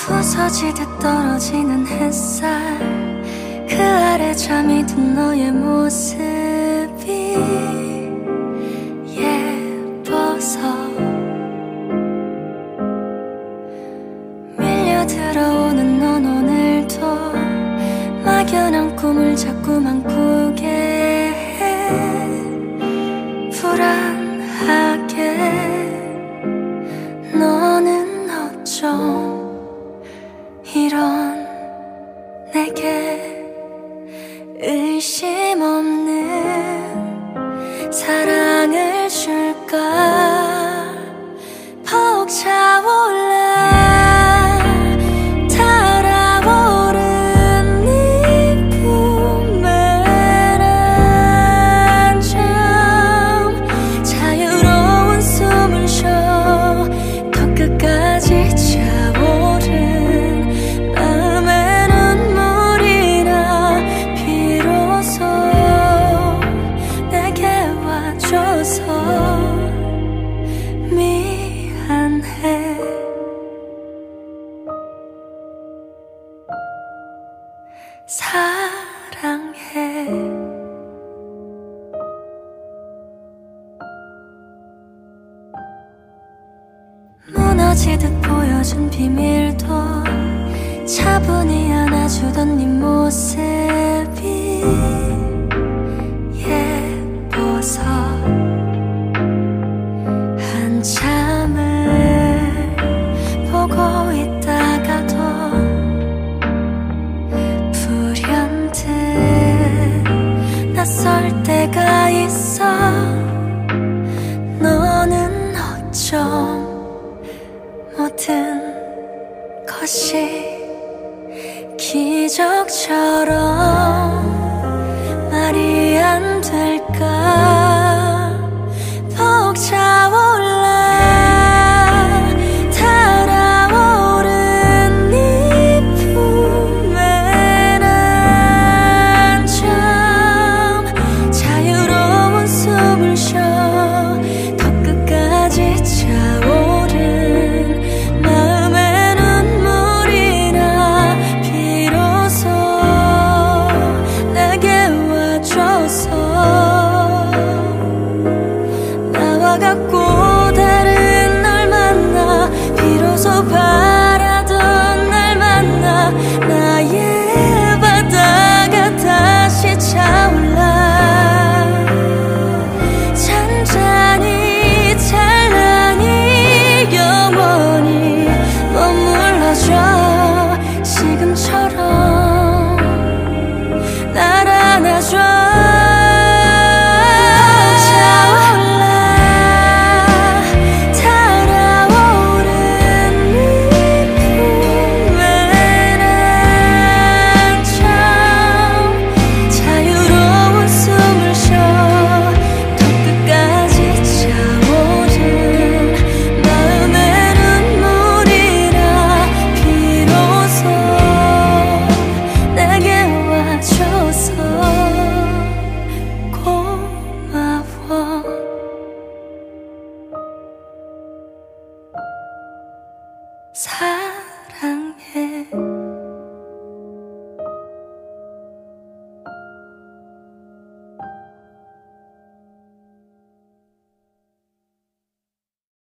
부서지듯 떨어지는 햇살, 그 아래 잠이 든 너의 모습이 예뻐서 밀려 들어오는 넌 오늘도 막연한 꿈을 자꾸만 꾸게 해. 불안하게 너는 어쩜 이런 내게 의심 없는 사랑을 줄까. 벅차올라 달아오른 네 품에 앉아 자유로운 숨을 쉬어 더 끝까지 차오른 마음의 눈물이 나 비로소 내게 와줘서 미안해. 사랑해. 무너지듯 보여준 비밀도 차분히 안아주던 네 모습이 예뻐서 한참을 보고 있다가도 불현듯 낯설 때가 있어. 너는 어쩜 모든 것이 기적처럼